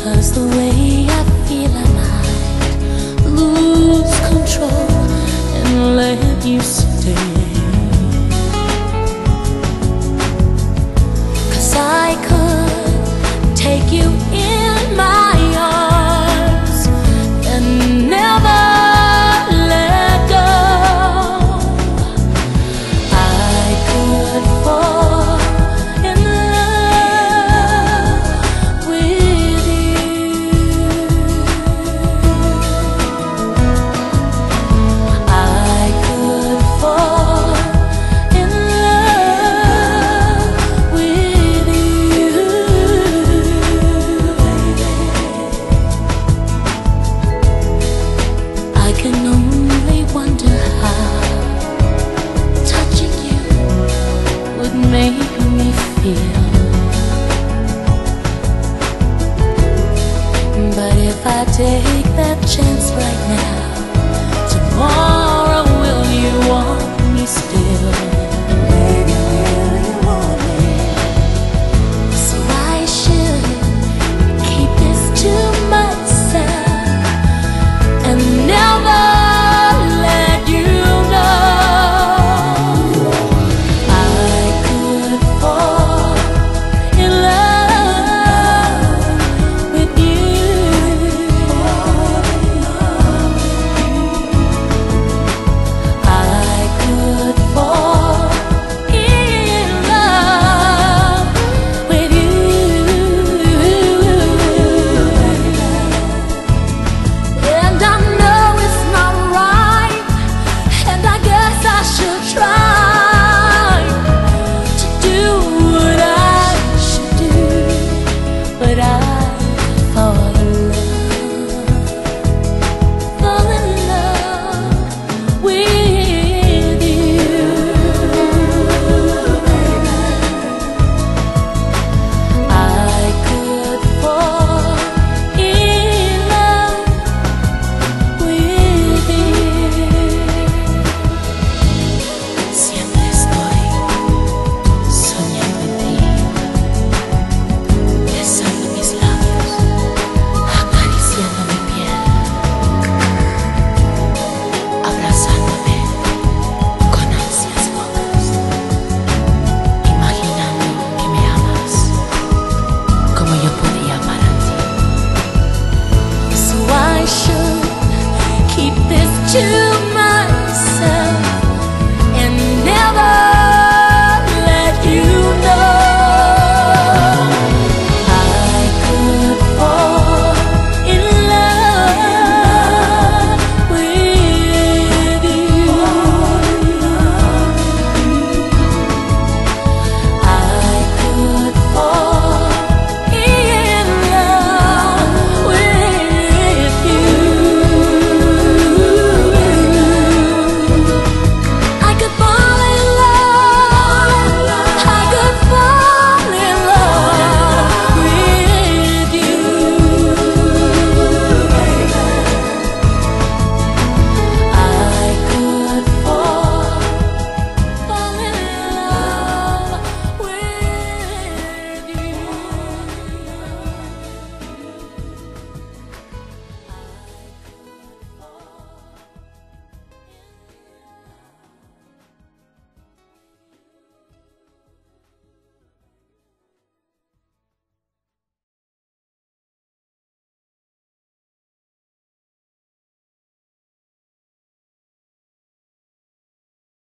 'cause the way I feel I might lose control and let you stay. 'Cause I could take you in my arms and never let go. I could fall in love with you. I could fall in love with you, baby. I can only wonder how touching you would make me feel. But if I take that chance right now, tomorrow